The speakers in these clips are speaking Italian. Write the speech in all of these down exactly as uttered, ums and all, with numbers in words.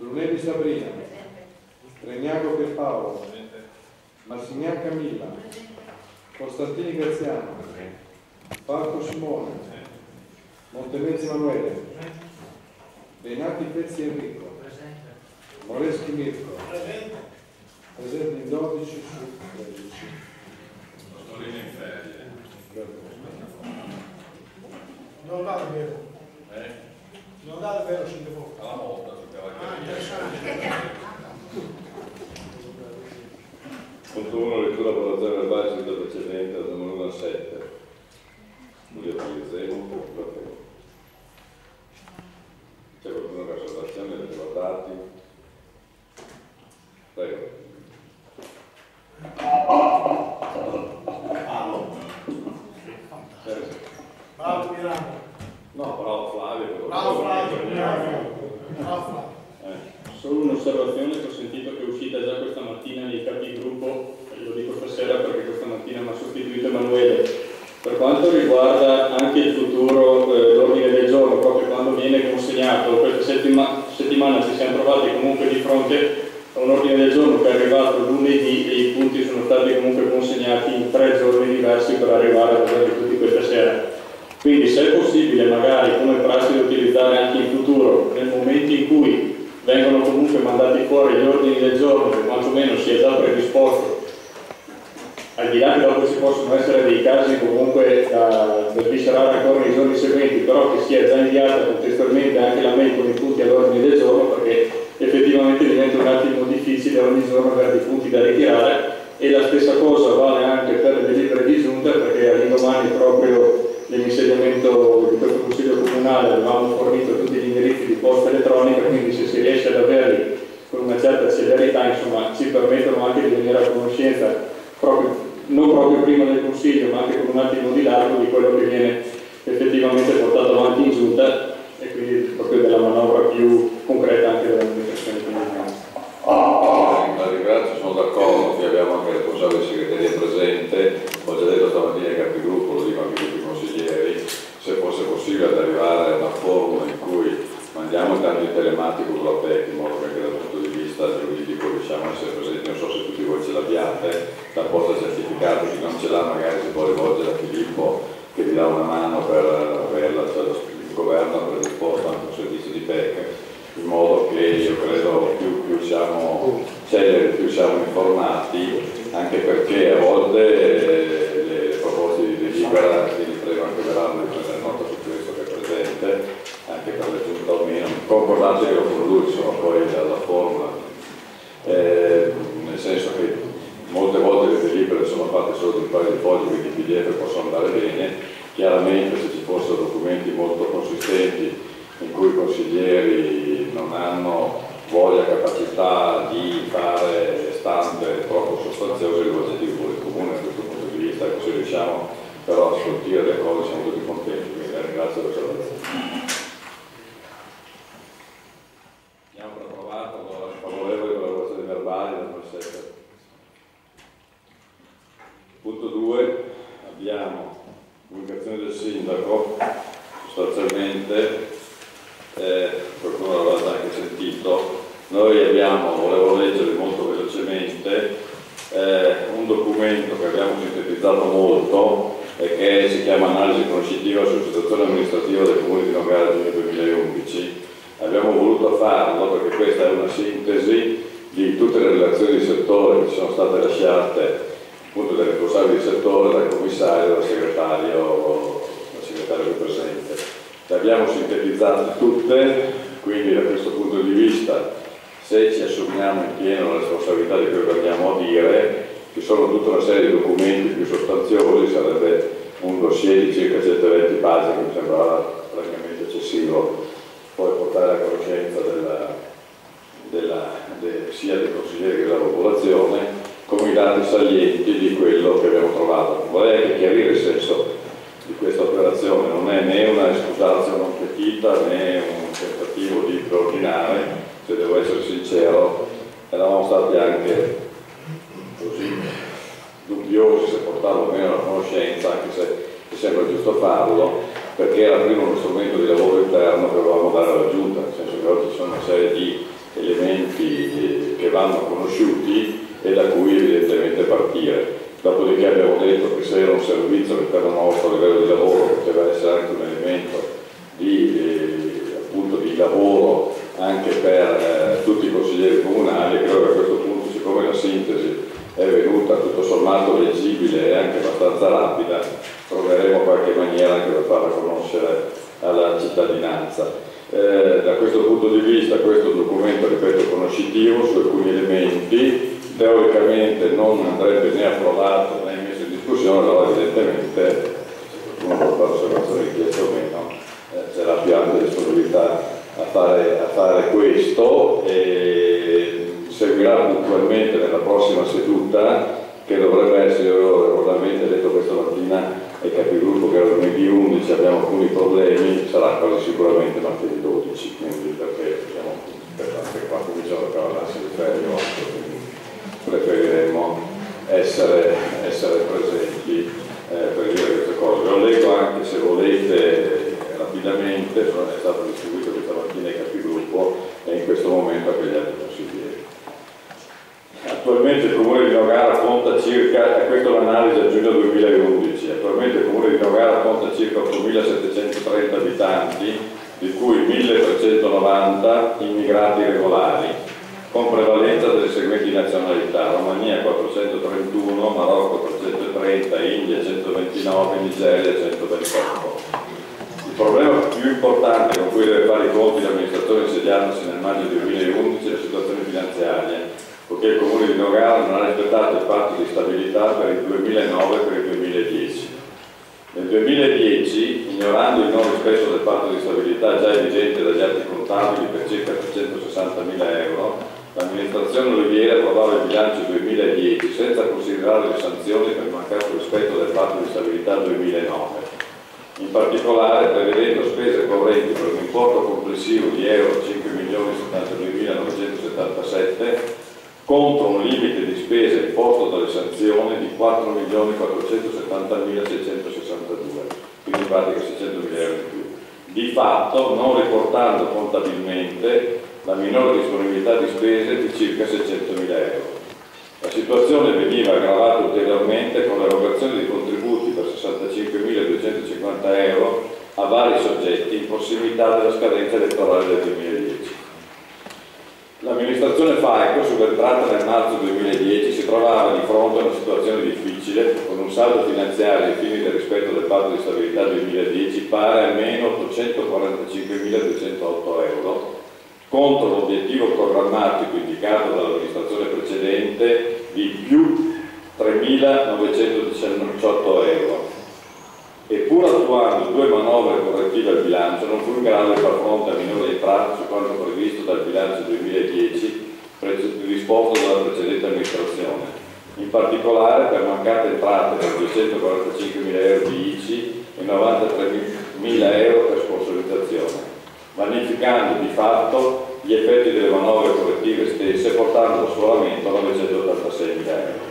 Brunelli Sabrina, Regnago Pierpaolo, Massignan Camilla, Costantini Graziano, Falco Simone, Montemezzi Emanuele, Benati Pezzi Enrico, Moreschi Mirko, presenti in dodici su tredici. Nostolino in ferie. Non va davvero. Eh? Non va davvero sul default. Alla volta giocava anche. Ah, interessante. Punto uno, lettura valutazione verbale seduta precedente dal numero uno a sette. Li utilizzeremo. C'è qualcuno che ha osservazioni, li avete guardati? Prego. Bravo Milano. No, bravo Flavio. Bravo Flavio. Bravo Flavio. Solo un'osservazione che ho sentito che è uscita già questa mattina nei capigruppo, e lo dico stasera perché questa mattina mi ha sostituito Emanuele. Per quanto riguarda anche il futuro, eh, l'ordine del giorno, proprio quando viene consegnato, questa settima, settimana ci siamo trovati comunque di fronte a un ordine del giorno che è arrivato lunedì e i punti sono stati comunque consegnati in tre giorni diversi per arrivare ad averli tutti questa sera. Quindi se è possibile, magari come prassi da utilizzare anche in futuro, nel momento in cui vengono comunque mandati fuori gli ordini del giorno, che quantomeno sia già predisposto, al di là che dopo ci possono essere dei casi comunque da, da sviscerare ancora nei giorni seguenti, però che sia già inviata contestualmente anche la mail con i punti all'ordine del giorno, perché effettivamente diventa un attimo difficile ogni giorno avere dei punti da ritirare. E la stessa cosa vale anche per le delibere di giunta, perché all'indomani proprio dell'insediamento di questo Consiglio Comunale avevamo fornito tutti gli indirizzi di posta elettronica, quindi se si riesce ad averli con una certa celerità, insomma, ci permettono anche di venire a conoscenza proprio, non proprio prima del Consiglio, ma anche con un attimo di largo di quello che viene effettivamente portato avanti in giunta, e quindi proprio della manovra più concreta anche dell'amministrazione comunale. La ringrazio, sono d'accordo che abbiamo anche il responsabile di segreteria presente, ho già detto stamattina ai capigruppo, lo dico anche a tutti i consiglieri, se fosse possibile ad arrivare a una formula in cui mandiamo tanto in telematico con la P E C, in modo che anche dal punto di vista giuridico riusciamo a essere presenti, non so se tutti voi ce l'abbiate, la posta certificato, chi non ce l'ha magari si può rivolgere a Filippo che vi dà una mano per averla, cioè il governo ha predisposto anche un servizio di P E C, in modo che io credo più, più siamo celeri, più siamo informati, anche perché a volte le, le proposte di delibera, vi prego anche verranno di prendere nota su questo che è presente, anche per le giunte o meno, concordate che lo produce, sono poi dalla formula, eh, nel senso che molte volte le delibere sono fatte solo di un paio di fogli, quindi i P D F possono andare bene, chiaramente se ci fossero documenti molto consistenti in cui i consiglieri non hanno voglia, capacità di fare stampe troppo sostanziose, rivolgetevi pure il comune da questo punto di vista, se riusciamo però a scoltire le cose siamo tutti contenti, quindi la ringrazio per l'osservazione. Abbiamo approvato, allora, favorevole con la votazione verbale da noi sette. Punto due, abbiamo comunicazione del sindaco, sostanzialmente Eh, qualcuno l'aveva già anche sentito, noi abbiamo, volevo leggere molto velocemente, eh, un documento che abbiamo sintetizzato molto e che si chiama Analisi conoscitiva sulla situazione amministrativa del Comune di Nogara del duemilaundici. Abbiamo voluto farlo perché questa è una sintesi di tutte le relazioni di settore che sono state lasciate appunto dai responsabili di settore, dal commissario, dal segretario, dal segretario qui presente. Le abbiamo sintetizzate tutte, quindi da questo punto di vista, se ci assumiamo in pieno la responsabilità di quello che andiamo a dire, ci sono tutta una serie di documenti più sostanziosi, sarebbe un dossier di circa centoventi pagine che mi sembrava praticamente eccessivo, poi portare a conoscenza della, della, de, sia dei consiglieri che della popolazione, come i dati salienti di quello che abbiamo trovato. Vorrei anche chiarire il senso di questa operazione, non è né una escusatio non petita né un tentativo di preordinare, se devo essere sincero, eravamo stati anche così dubbiosi se portarlo o meno alla conoscenza, anche se è sempre giusto farlo, perché era prima uno strumento di lavoro interno che dovevamo dare alla Giunta, nel senso che oggi ci sono una serie di elementi vanno conosciuti e da cui evidentemente partire. Dopodiché abbiamo detto che se era un servizio all'interno nostro a livello di lavoro poteva essere anche un elemento di, eh, appunto, di lavoro anche per eh, tutti i consiglieri comunali. Credo che a questo punto, siccome la sintesi è venuta tutto sommato leggibile e anche abbastanza rapida, troveremo qualche maniera anche per farla conoscere alla cittadinanza. Eh, da questo punto di vista questo è un documento, ripeto, conoscitivo su alcuni elementi. Teoricamente non andrebbe né approvato né messo in discussione, allora evidentemente uno può fare osservazioni richieste o meno, eh, c'è la più ampia disponibilità a fare, a fare questo, e seguirà puntualmente nella prossima seduta, che dovrebbe essere, io erroneamente detto questa mattina ai capigruppo che era lunedì undici, abbiamo alcuni problemi, sarà quasi sicuramente martedì dodici, quindi perché diciamo, per anche qua cominciamo a cavallarsi di ferie, quindi preferiremmo essere, essere presenti eh, per dire queste cose. Lo leggo anche, se volete, rapidamente, è stato distribuito questa mattina ai capigruppo e in questo momento anche gli altri consiglieri. Attualmente il Comune di Nogara conta circa, e questa è l'analisi a giugno duemilaundici, attualmente il Comune di Nogara conta circa ottomilasettecentotrenta abitanti, di cui milletrecentonovanta immigrati regolari, con prevalenza delle seguenti nazionalità: Romania quattrocentotrentuno, Marocco trecentotrenta, India centoventinove, Nigeria centoventotto. Il problema più importante con cui deve fare i conti l'amministrazione insediatasi nel maggio duemilaundici è la situazione finanziaria, poiché il Comune di Nogara non ha rispettato il patto di stabilità per il duemilanove e per il duemiladieci. Nel duemiladieci, ignorando il non rispetto del patto di stabilità già evidente dagli atti contabili per circa trecentosessantamila euro, l'amministrazione Olivieri approvava il bilancio duemiladieci senza considerare le sanzioni per il mancato rispetto del patto di stabilità duemilanove. In particolare prevedendo spese correnti per un importo complessivo di euro cinque milioni settantaduemilanovecentosessantasette contro un limite di spesa imposto dalle sanzioni di quattro milioni quattrocentosettantamilaseicentosessantadue, quindi in pratica seicentomila euro in più, di fatto non riportando contabilmente la minore disponibilità di spese di circa seicentomila euro. La situazione veniva aggravata ulteriormente con l'erogazione di contributi per sessantacinquemiladuecentocinquanta euro a vari soggetti in prossimità della scadenza elettorale del duemiladieci. L'amministrazione FAECO, subentrata nel marzo duemiladieci, si trovava di fronte a una situazione difficile, con un saldo finanziario ai fini del rispetto del patto di stabilità duemiladieci pari a meno ottocentoquarantacinquemiladuecentootto euro, contro l'obiettivo programmatico indicato dall'amministrazione precedente di più tremilanovecentodiciotto euro. E pur attuando due manovre correttive al bilancio, non fu in grado di far fronte a minori entrate su quanto previsto dal bilancio duemiladieci disposto dalla precedente amministrazione, in particolare per mancate entrate per duecentoquarantacinquemila euro di I C I e novantatremila euro per sponsorizzazione, vanificando di fatto gli effetti delle manovre correttive stesse, portando lo sforamento a novecentottantaseimila euro.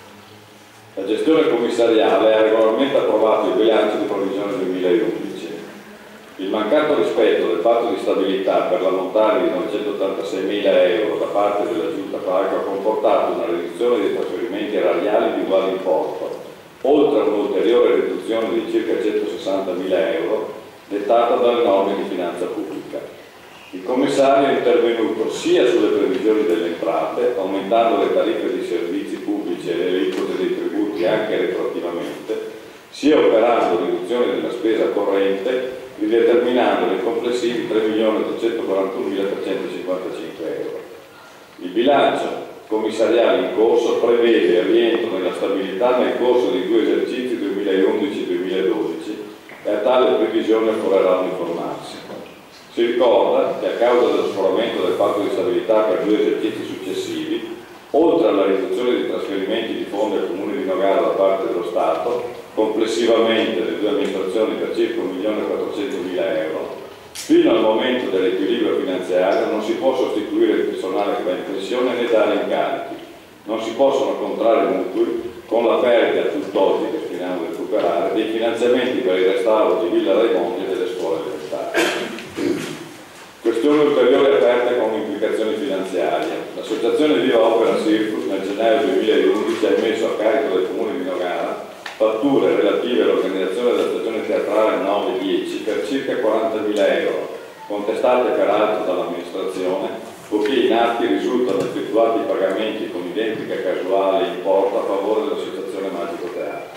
La gestione commissariale ha regolarmente approvato il bilancio di previsione duemilaundici. Il mancato rispetto del patto di stabilità per l'ammontare di novecentottantaseimila euro da parte della Giunta FAECO ha comportato una riduzione dei trasferimenti erariali di uguale importo, oltre a un'ulteriore riduzione di circa centosessantamila euro dettata dalle norme di finanza pubblica. Il commissario è intervenuto sia sulle previsioni delle entrate, aumentando le tariffe dei servizi pubblici e le aliquote dei tributi anche retroattivamente, sia operando riduzioni della spesa corrente, rideterminando nei complessivi tre milioni ottocentoquarantunomilatrecentocinquantacinque euro. Il bilancio commissariale in corso prevede il rientro nella stabilità nel corso dei due esercizi duemilaundici e duemiladodici e a tale previsione occorrerà informarsi. Si ricorda che a causa dello sforamento del patto di stabilità per due esercizi successivi, oltre alla riduzione di trasferimenti di fondi al Comune di Nogara da parte dello Stato, complessivamente le due amministrazioni per circa un milione e quattrocentomila euro, fino al momento dell'equilibrio finanziario non si può sostituire il personale che va in pensione né dare incarichi, non si possono contrarre mutui con la perdita tutt'oggi che speriamo di recuperare dei finanziamenti per il restauro di Villa Raimondi e delle scuole elementari. Questioni ulteriori aperte con implicazioni finanziarie. L'associazione Viva Opera Circus nel gennaio duemilaundici ha emesso a carico del comune di Nogara fatture relative all'organizzazione della stagione teatrale nove dieci per circa quarantamila euro, contestate peraltro dall'amministrazione, poiché in atti risultano effettuati pagamenti con identica casuale importo a favore dell'associazione Magico Teatro.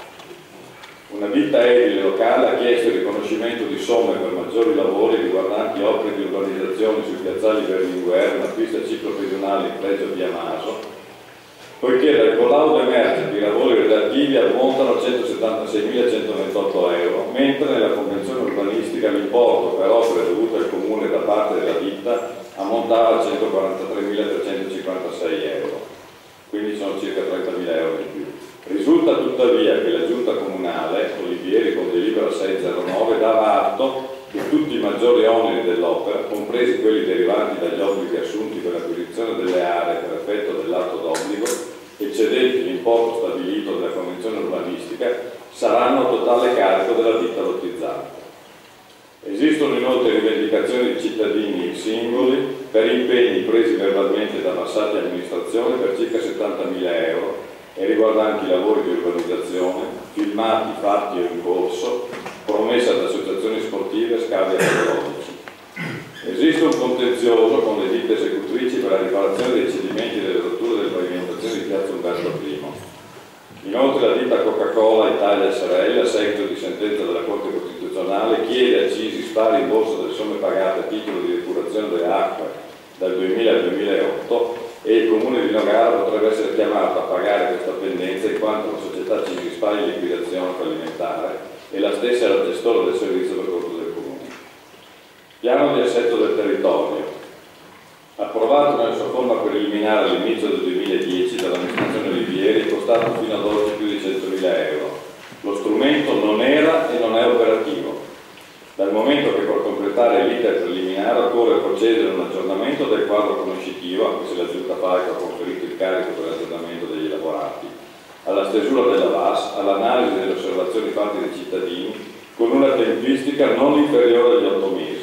Una ditta edile locale ha chiesto il riconoscimento di somme per maggiori lavori riguardanti opere di urbanizzazione sui piazzali Berlinguer, una pista ciclopedonale in pregio di Amaso, poiché dal collaudo emerge che i lavori relativi ammontano a centosettantaseimilacentoventotto euro, mentre nella convenzione urbanistica l'importo per opere dovute al comune da parte della ditta ammontava a centoquarantatremilatrecentocinquantasei euro, quindi sono circa trentamila euro in più. Risulta tuttavia che la giunta comunale, Olivieri con delibera seicentonove, dava atto che tutti i maggiori oneri dell'opera, compresi quelli derivanti dagli obblighi assunti per l'acquisizione delle aree per effetto dell'atto d'obbligo, eccedenti l'importo stabilito dalla convenzione urbanistica, saranno a totale carico della ditta lottizzante. Esistono inoltre rivendicazioni di cittadini singoli per impegni presi verbalmente da passate amministrazioni per circa settantamila euro e riguardanti lavori di urbanizzazione, filmati, fatti o in corso, promessa ad associazioni sportive, scavi archeologici. Esiste un contenzioso con le ditte esecutrici per la riparazione dei cedimenti e delle rotture delle pavimentazioni di piazza Umberto primo. Inoltre la ditta Coca-Cola Italia S R L, a seguito di sentenza della Corte Costituzionale, chiede a Cisis pari rimborso delle somme pagate a titolo di depurazione delle acque dal duemila al duemilaotto e il Comune di Nogara potrebbe essere chiamato a pagare questa pendenza in quanto la società Cisis pari in liquidazione fallimentare e la stessa è la gestora del servizio per conto del Comune. Piano di assetto del territorio. Approvato nella sua forma preliminare all'inizio del duemiladieci dall'amministrazione Olivieri, costato fino ad oggi più di centomila euro. Lo strumento non era e non è operativo, dal momento che per completare l'iter preliminare occorre procedere a un aggiornamento del quadro conoscitivo, anche se la Giunta Falco ha conferito il carico per l'aggiornamento degli elaborati, alla stesura della V A S, all'analisi delle osservazioni fatte dai cittadini, con una tempistica non inferiore agli otto mesi.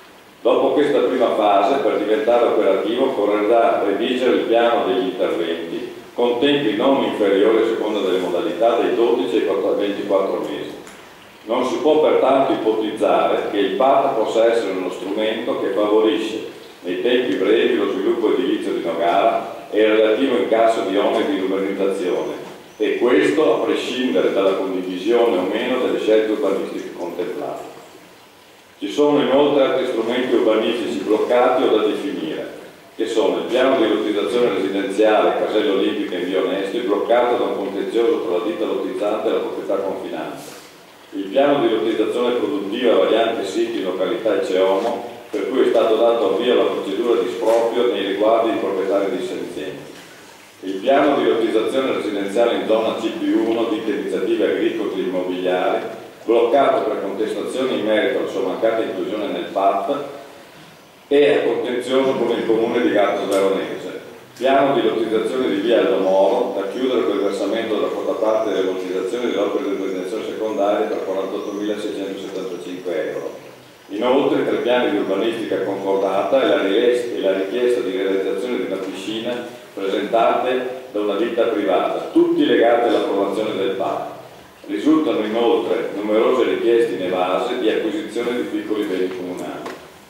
Dopo questa prima fase, per diventare operativo, occorrerà redigere il piano degli interventi, con tempi non inferiori a seconda delle modalità dai dodici ai ventiquattro mesi. Non si può pertanto ipotizzare che il P A T possa essere uno strumento che favorisce nei tempi brevi lo sviluppo edilizio di Nogara e il relativo incasso di oneri di urbanizzazione, e questo a prescindere dalla condivisione o meno delle scelte urbanistiche contemplate. Ci sono inoltre altri strumenti urbanistici bloccati o da definire, che sono il piano di lottizzazione residenziale Caselle Olimpiche in via Onesti, bloccato da un contenzioso tra la ditta lottizzante e la proprietà confinante, il piano di lottizzazione produttiva variante siti in località Ceomo, per cui è stato dato avvio alla procedura di esproprio nei riguardi di proprietari dissenzienti, il piano di lottizzazione residenziale in zona C P uno di iniziative agricole e immobiliari, bloccato per contestazioni in merito alla sua mancata inclusione nel P A T e a contenzioso con il comune di Gatto Veronese. Piano di lottizzazione di via Aldo Moro, da chiudere col versamento della quota parte delle lottizzazioni delle opere di urbanizzazione secondaria per quarantottomilaseicentosettantacinque euro. Inoltre tre piani di urbanistica concordata e la, e la richiesta di realizzazione di una piscina presentate da una ditta privata, tutti legati all'approvazione del P A T. Risultano inoltre numerose richieste inevase di acquisizione di piccoli beni comunali.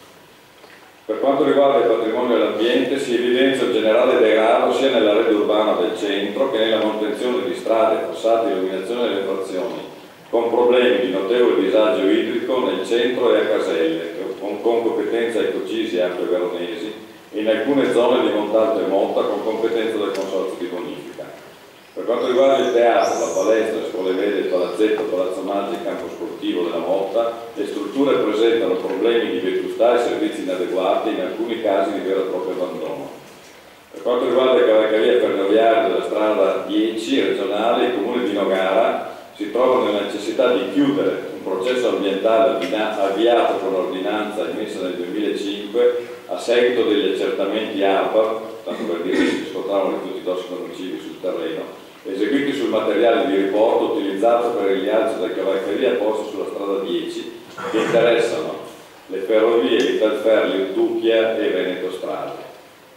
Per quanto riguarda il patrimonio e l'ambiente, si evidenzia un generale degrado sia nella rete urbana del centro che nella manutenzione di strade, fossati, illuminazione delle frazioni, con problemi di notevole disagio idrico nel centro e a Caselle, con, con competenza Ecocisi e Acque Veronesi, e in alcune zone di Montalto e Motta con competenza del Consorzio di Bonifica. Per quanto riguarda il teatro, la palestra, le scuole medie, il palazzetto, Palazzo Maggi, il campo sportivo della Motta, le strutture presentano problemi di vetustà e servizi inadeguati, in alcuni casi di vero e proprio abbandono. Per quanto riguarda le cavalcavie ferroviarie della strada dieci regionale, il comune di Nogara si trova nella necessità di chiudere un processo ambientale avviato con ordinanza emessa nel duemilacinque a seguito degli accertamenti A R P A, tanto per dire che si riscontravano rifiuti tossici nocivi sul terreno, eseguiti sul materiale di riporto utilizzato per il rialzo delle cavalcavie poste sulla strada dieci, che interessano le ferrovie, l'Italfer, l'Irtucchia e Veneto Strade.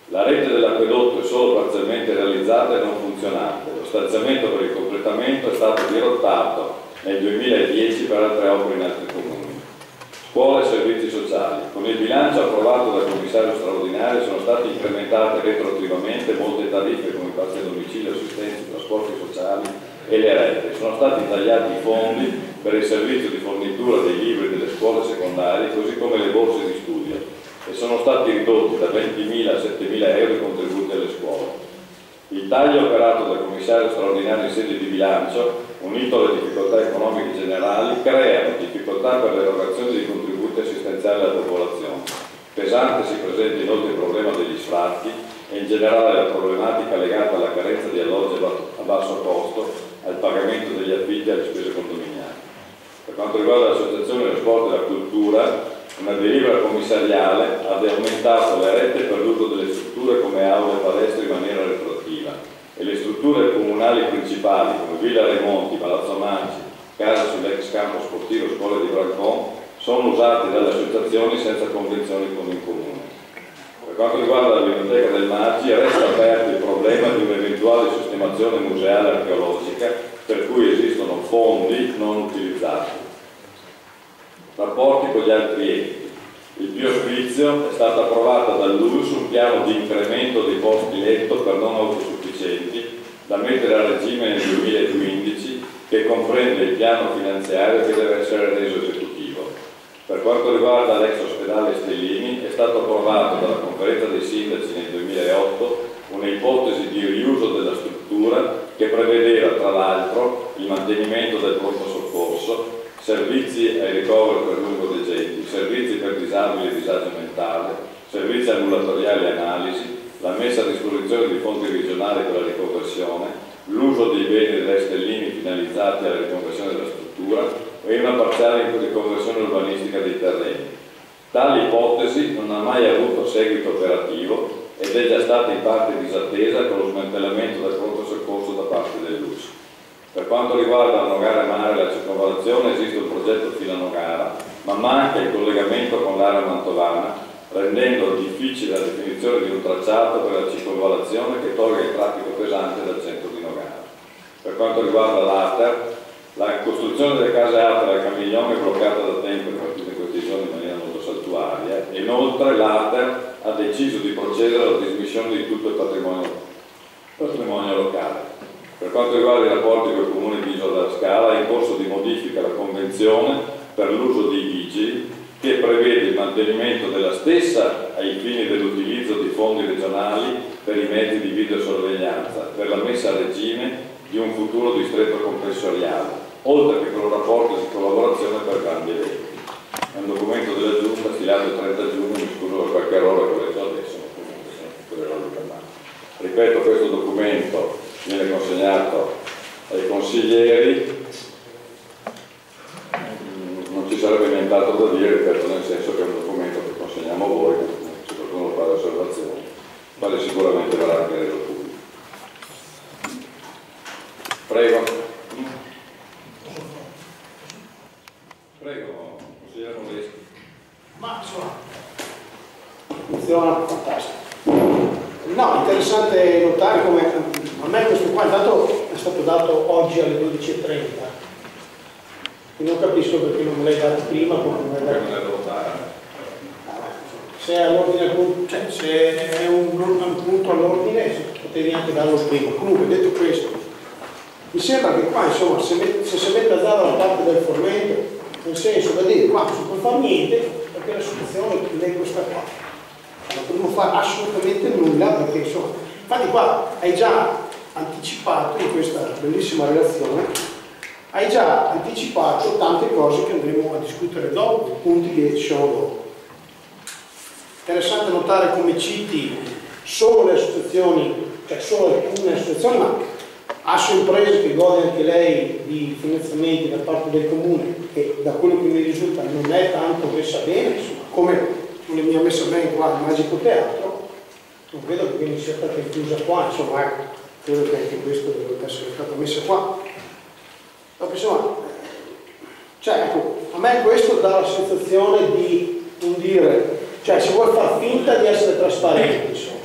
La rete dell'acquedotto è solo parzialmente realizzata e non funzionante. Lo stanziamento per il completamento è stato dirottato nel duemiladieci per altre opere in altri comuni. Scuole e servizi sociali. Con il bilancio approvato dal commissario straordinario sono state incrementate retroattivamente molte tariffe come i passi a domicilio, assistenza, trasporti sociali e le rete. Sono stati tagliati i fondi per il servizio di fornitura dei libri delle scuole secondarie, così come le borse di studio, e sono stati ridotti da ventimila a settemila euro i contributi alle scuole. Il taglio operato dal commissario straordinario in sede di bilancio, unito alle difficoltà economiche generali, crea difficoltà per l'erogazione di contributi assistenziali alla popolazione. Pesante si presenta inoltre il problema degli sfratti e in generale la problematica legata alla carenza di alloggi a basso costo, al pagamento degli affitti e alle spese condominiali. Per quanto riguarda l'associazione dello sport e la cultura, una delibera commissariale ha aumentato le rette per l'uso delle strutture come aule e palestre in maniera retroattiva e le strutture comunali principali come Villa Remonti, Palazzo Manci, casa sull'ex campo sportivo Scuola di Brancon sono usate dalle associazioni senza convenzioni con il comune. Per quanto riguarda la biblioteca del Maggi, resta aperto il problema di un'eventuale sistemazione museale archeologica per cui esistono fondi non utilizzati. Rapporti con gli altri enti. Il più ospizio è stato approvato dall'U S un piano di incremento dei posti letto per non autosufficienti da mettere a regime nel duemilaquindici, che comprende il piano finanziario che deve essere reso esecutivo. Per quanto riguarda l'ex ospedale Stellini, è stato approvato dalla conferenza dei sindaci nel duemilaotto un'ipotesi di riuso della struttura che prevedeva tra l'altro il mantenimento del pronto soccorso, servizi ai ricoveri per lungodegenti, servizi per disabili e disagio mentale, servizi ambulatoriali e analisi, la messa a disposizione di fondi regionali per la riconversione, l'uso dei beni delle Stellini finalizzati alla riconversione della struttura e una parziale riconversione urbanistica dei terreni. Tale ipotesi non ha mai avuto seguito operativo ed è già stata in parte disattesa con lo smantellamento del pronto soccorso da parte dell'U S. Per quanto riguarda Nogara Mare e la circonvallazione esiste un progetto fino a Nogara, ma manca il collegamento con l'area mantovana, rendendo difficile la definizione di un tracciato per la circonvallazione che tolga il traffico pesante dal centro di Nogara. Per quanto riguarda l'A T E R, la costruzione delle case A T E R a Camiglione è bloccata da tempo in questi giorni in maniera molto saltuaria e inoltre l'A T E R ha deciso di procedere alla dismissione di tutto il patrimonio, patrimonio locale. Per quanto riguarda i rapporti con il comune di Isola della Scala, è in corso di modifica la convenzione per l'uso dei vigili che prevede il mantenimento della stessa ai fini dell'utilizzo di fondi regionali per i mezzi di videosorveglianza, per la messa a regime di un futuro distretto comprensoriale, oltre che con un rapporto di collaborazione per grandi eventi. È un documento della Giunta stilato il trenta giugno, mi scuso per qualche errore che ho letto adesso, ma comunque sono errori per me. Ripeto, questo documento viene consegnato ai consiglieri, non ci sarebbe nient'altro da dire, ripeto, nel senso che è un documento che consegniamo a voi, se qualcuno fa le osservazioni, quale sicuramente verrà anche reso pubblico. Prego. Prego, consigliere Moleschi. Ma insomma, funziona fantastico. No, interessante notare come a me questo qua intanto è stato dato oggi alle dodici e trenta e non capisco perché non me l'hai dato prima, come me l'hai dato. Se è all'ordine, cioè se è un, un punto all'ordine potevi anche darlo prima. Comunque detto questo, mi sembra che qua insomma se, met, se si mette a zero la parte del formento, nel senso da dire qua non si può fare niente perché la situazione è questa qua. Non potremmo fare assolutamente nulla perché insomma, infatti qua hai già anticipato in questa bellissima relazione, hai già anticipato tante cose che andremo a discutere dopo, punti che ci sono dopo. Interessante notare come citi solo le associazioni, cioè solo alcune associazioni, ma Asso Imprese che gode anche lei di finanziamenti da parte del comune, che da quello che mi risulta non è tanto messa bene, insomma, come non mi ha messo bene qua il Magico Teatro, non vedo che non sia stata inclusa qua, insomma, ecco, credo che anche questo dovrebbe essere stato messo qua. Dopo, insomma, cioè, ecco, a me questo dà la sensazione di non dire, cioè si vuole far finta di essere trasparenti, insomma,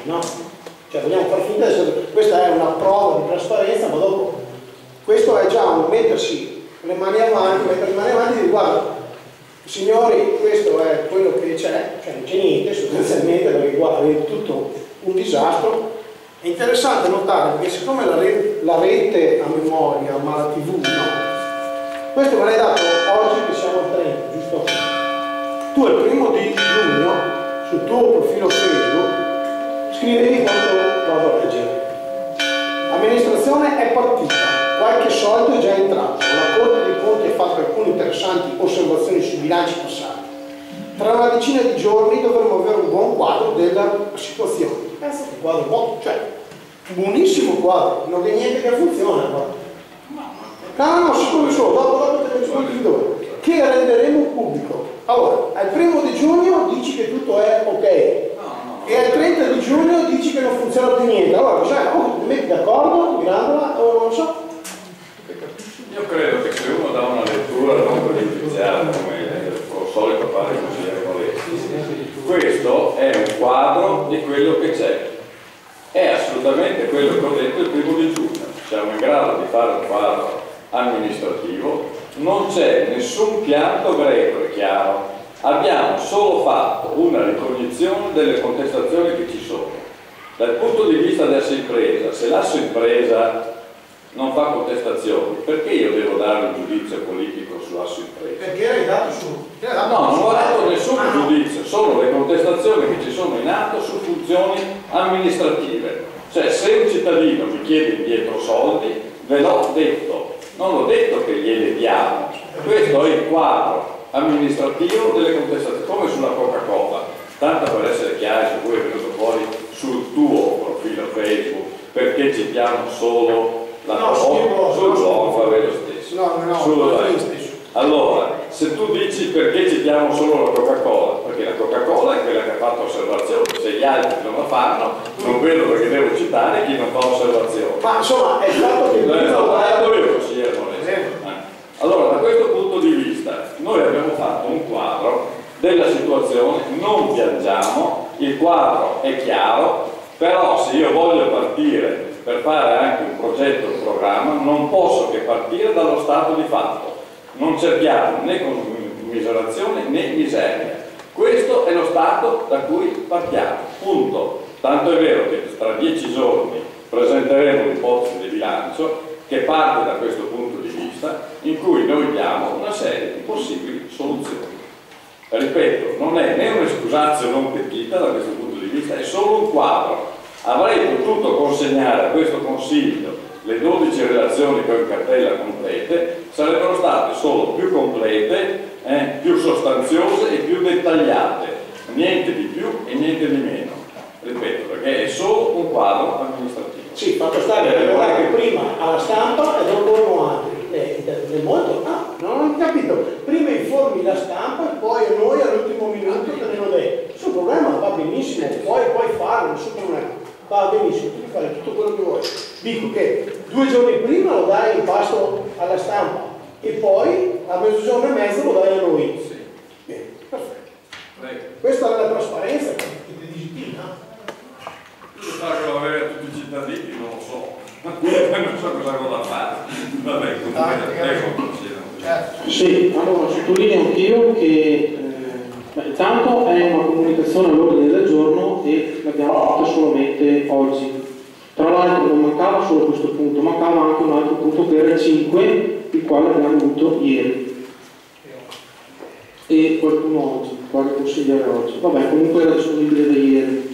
no? Cioè vogliamo far finta di essere, questa è una prova di trasparenza, ma dopo questo è già un mettersi le mani avanti, mettere le mani avanti e dire guarda, signori, questo è quello che c'è, cioè non c'è niente sostanzialmente, perché guarda, è tutto un disastro. È interessante notare perché siccome la rete, la rete a memoria, ma la tivù no, questo me l'hai dato oggi che siamo al trenta, giusto? Tu il primo di giugno sul tuo profilo Facebook scrivevi quanto vado a leggere. L'amministrazione è partita, qualche soldo è già entrato, la Corte dei Conti ha fatto alcune interessanti osservazioni sui bilanci passati. Tra una decina di giorni dovremo avere un buon quadro della situazione. Penso che quadro buono, cioè buonissimo quadro, non c'è niente che funziona. Guarda. No, no, no, sicuro solo, dopo, dopo te ne rispondi di dove. Che renderemo pubblico. Allora, al primo di giugno dici che tutto è ok. E al trenta di giugno dici che non funziona più niente. Allora, cioè, oh, ti metti d'accordo, mirandola, o non lo so. Io credo che se uno dà una lettura non pregiudiziale, come il solito fare il consigliere Valesi, questo è un quadro di quello che c'è. È assolutamente quello che ho detto il primo di giugno. Siamo in grado di fare un quadro amministrativo, non c'è nessun pianto greco, è chiaro. Abbiamo solo fatto una ricognizione delle contestazioni che ci sono. Dal punto di vista dell'asse impresa, se l'asse impresa non fa contestazioni, perché io devo dare un giudizio politico sull'asse impresa? Perché hai dato su? Dato no, non ho dato nessun ah, no. giudizio, solo le contestazioni che ci sono in atto su funzioni amministrative. Cioè, se un cittadino mi chiede indietro soldi, ve l'ho detto, non l'ho detto che glieli diamo. Questo è il quadro amministrativo delle contestazioni, come sulla Coca-Cola. Tanto per essere chiari, se voi è venuto fuori sul tuo profilo Facebook, perché citiamo solo la no, Coca-Cola, sul blog va bene lo stesso. No, no, sul no, stesso. Allora, se tu dici perché citiamo solo la Coca-Cola, perché la Coca-Cola è quella che ha fatto osservazioni, se gli altri non la fanno, non vedo perché devo citare chi non fa osservazioni. Ma insomma, è il fatto che non io consigliere Molesto. Allora, da questo punto di vista, noi abbiamo fatto un quadro della situazione, non piangiamo, il quadro è chiaro, però se io voglio partire per fare anche un progetto, un programma, non posso che partire dallo stato di fatto. Non cerchiamo né commiserazione né miseria. Questo è lo stato da cui partiamo, punto. Tanto è vero che tra dieci giorni presenteremo un'ipotesi di bilancio che parte da questo punto di vista, in cui noi diamo una serie di possibili soluzioni. Ripeto, non è né un'escusatio non pentita da questo punto di vista, è solo un quadro. Avrei potuto consegnare a questo Consiglio le dodici relazioni che ho in cartella complete, sarebbero state solo più complete, eh, più sostanziose e più dettagliate, niente di più e niente di meno. Ripeto, perché è solo un quadro amministrativo. Sì, fatto stare che guardare che prima alla stampa e dopo altri. È molto, ah, non ho capito. Prima informi la stampa e poi noi all'ultimo minuto te ne lo dai. Nessun problema, va benissimo, poi puoi farlo, nessun problema. Va benissimo, tu puoi fare tutto quello che vuoi. Dico che due giorni prima lo dai in pasto alla stampa e poi a mezzogiorno e mezzo lo dai a noi. Sì. Bene, perfetto. Prego. Questa è la trasparenza che ti dici, no? Io so che lo avere a tutti i cittadini, non lo so. Non so cosa avevo da fare. Vabbè, comunque, prego. Sì, allora sottolineo anch'io che eh, intanto è una comunicazione all'ordine del giorno e l'abbiamo fatta solamente oggi. Tra l'altro non mancava solo questo punto, mancava anche un altro punto che era il cinque, il quale abbiamo avuto ieri. E qualcuno oggi, qualche consigliere oggi. Vabbè, comunque era disponibile da ieri.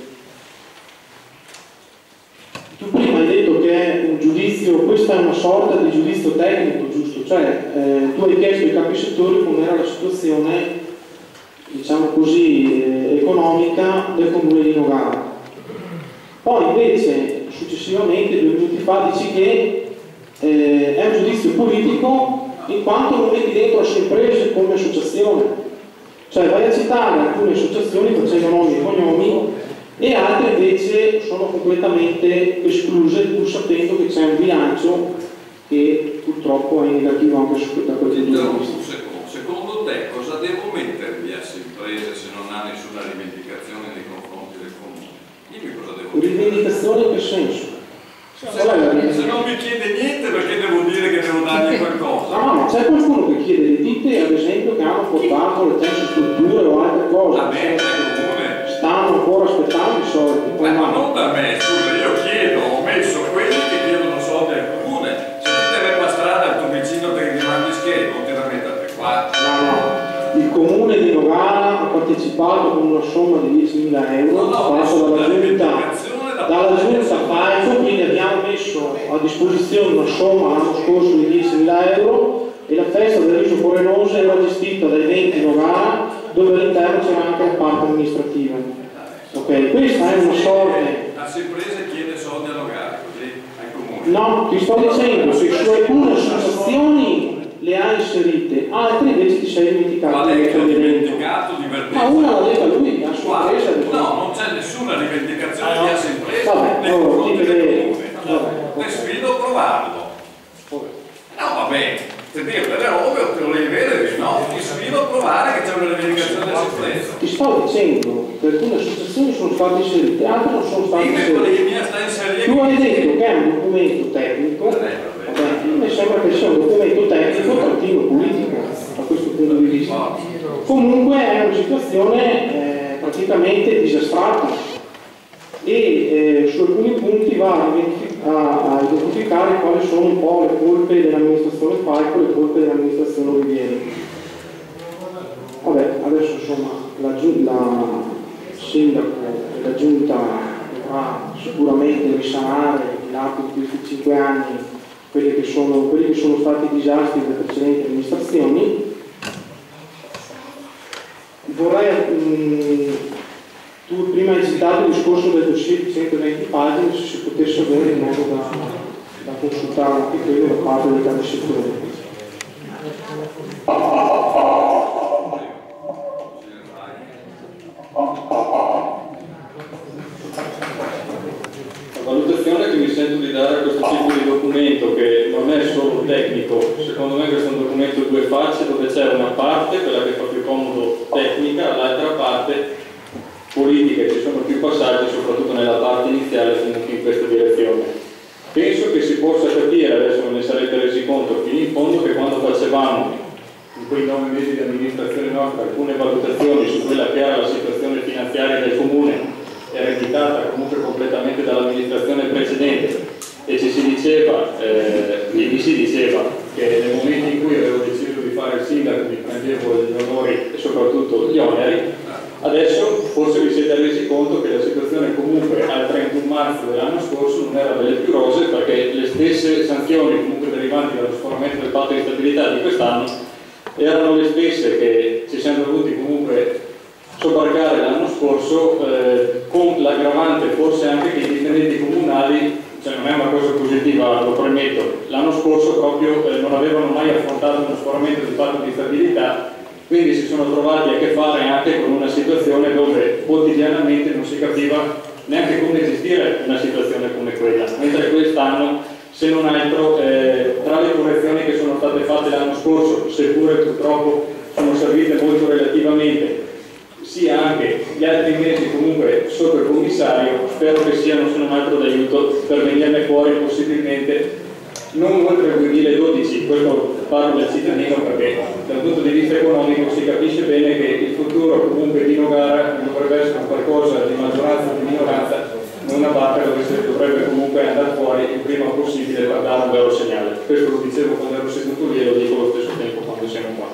Tu prima hai detto che è un giudizio, questa è una sorta di giudizio tecnico, giusto? Cioè, eh, tu hai chiesto ai capi settori com'era la situazione, diciamo così, eh, economica del comune di Nogara. Poi invece, successivamente, due minuti fa, dici che eh, è un giudizio politico in quanto non metti dentro le imprese come associazione. Cioè, vai a citare alcune associazioni facendo nomi e cognomi e altre invece sono completamente escluse, pur sapendo che c'è un bilancio che purtroppo è negativo anche su, da quel punto di vista. Un secondo, secondo te cosa devo mettere via se imprese se non ha nessuna rivendicazione nei confronti del comune? Dimmi cosa devo Rivendicazione in che senso? Se, se non mi chiede niente perché devo dire che devo dargli qualcosa? No, ma c'è qualcuno che chiede le ditte, ad esempio, che hanno portato le tensostrutture o altre cose. A me, comune. Stanno ancora aspettando i soldi. Beh, ma non da me, scusa, io chiedo, ho messo quelli che chiedono soldi al comune. Se ti te per la strada il tuo vicino te li mandi schede, non te la mettate qua. No, no. Il comune di Nogara ha partecipato con una somma di diecimila euro, No, no, fatto dalla giunta, da dalla giunta FAIFO, quindi abbiamo messo a disposizione una somma l'anno scorso di diecimila euro e la festa del riso Porenose era gestita da Eventi Nogara, dove all'interno c'era anche la parte amministrativa. Ok, questa è una sorte. La impresa chiede soldi a Nogara, così al comune. No, ti sto dicendo che su alcune associazioni le ha inserite, altre invece ti sei dimenticato. Ma lei che ho dimenticato di Ma una l'ha detta lui, la sua impresa. No, non c'è nessuna rivendicazione di assa impresa Vabbè, nei allora, confronti ti del vede- comune. vabbè. Ti sfido a provarlo. No, vabbè, se dire delle robe o te lo devi vedere, no, ti sfido a provare che c'è una rivendicazione di assa impresa. Ti sto dicendo che alcune associazioni sono state inserite, altre non sono state Dimmi inserite. quelli che mi sta inserendo. Tu hai detto che è un documento tecnico, vabbè, mi sembra che sia un documento tecnico trattino politico da questo punto di vista. Comunque è una situazione eh, praticamente disastrata e eh, su alcuni punti va a, a, a identificare quali sono un po' le colpe dell'amministrazione FAICO e le colpe dell'amministrazione Olivieri. Vabbè, adesso insomma la, la sindaco e la giunta dovrà sicuramente risanare nell'arco di questi cinque anni quelli che sono, quelli che sono stati i disastri delle precedenti amministrazioni. Vorrei, mh, tu prima hai citato il discorso del dossier di centoventi pagine, se si potesse avere in modo da, da consultare anche quello da parte dei tanti settori. La valutazione che mi sento di dare a questo tipo di documento, che non è solo tecnico, secondo me questo è un documento a due facce, dove c'è una parte, quella che fa più comodo tecnica, l'altra parte politica, ci sono più passaggi, soprattutto nella parte iniziale, comunque in questa direzione. Penso che si possa capire, adesso non ne sarete resi conto fino in fondo, che quando facevamo in quei nove mesi di amministrazione nostra alcune valutazioni su quella che era la situazione finanziaria del comune, ereditata comunque completamente dall'amministrazione precedente, e ci si diceva, eh, e mi si diceva che nel momento in cui avevo deciso di fare il sindaco mi prendevo gli onori e soprattutto gli oneri. Adesso forse vi siete resi conto che la situazione comunque al trentuno marzo dell'anno scorso non era delle più rose, perché le stesse sanzioni comunque derivanti dallo sforamento del patto di stabilità di quest'anno erano le stesse che ci siamo dovuti comunque sobbarcare l'anno scorso, eh, con l'aggravante forse anche che i dipendenti comunali, cioè non è una cosa positiva, lo premetto, l'anno scorso proprio eh, non avevano mai affrontato uno sforamento del patto di stabilità, quindi si sono trovati a che fare anche con una situazione dove quotidianamente non si capiva neanche come gestire una situazione come quella, mentre quest'anno, se non altro, eh, tra le correzioni che sono state fatte l'anno scorso, seppure purtroppo sono servite molto relativamente, sia anche gli altri mesi comunque sotto il commissario, spero che siano se non altro d'aiuto per venirne fuori possibilmente non oltre il duemiladodici, questo parlo del cittadino perché dal punto di vista economico si capisce bene che il futuro comunque di Nogara dovrebbe essere qualcosa di maggioranza o di minoranza, non una barca dove si dovrebbe comunque andare fuori il prima possibile per dare un vero segnale. Questo lo dicevo quando ero seduto lì e lo dico allo stesso tempo quando siamo qua.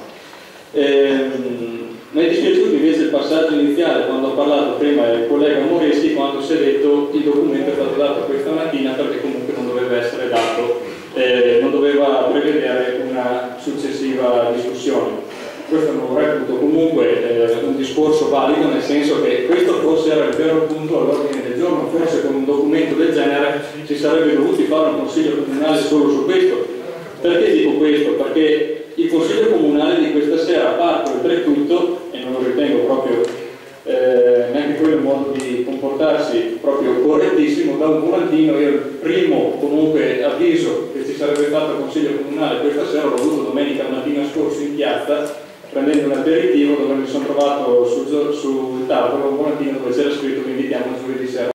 Ehm, mi è dispiaciuto invece il passaggio iniziale quando ha parlato prima il collega Moreschi, quando si è detto il documento è stato dato questa mattina perché comunque non doveva essere dato, eh, non doveva prevedere una successiva discussione. Questo non lo reputo comunque eh, un discorso valido, nel senso che questo forse era il vero punto all'ordine del giorno, forse con un documento del genere si sarebbe dovuti fare un consiglio comunale solo su questo. Perché dico questo? Perché il consiglio comunale di questa sera parte oltretutto, e non lo ritengo proprio eh, neanche quello il modo di comportarsi proprio correttissimo, da un volantino. Io il primo comunque avviso che ci sarebbe fatto il consiglio comunale questa sera l'ho avuto domenica mattina scorso in piazza prendendo un aperitivo, dove mi sono trovato sul, sul tavolo un volantino dove c'era scritto: vi invitiamo giovedì sera